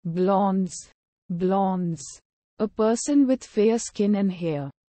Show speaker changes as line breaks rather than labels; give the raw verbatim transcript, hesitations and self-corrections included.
Blondes. Blondes. A person with fair skin and hair.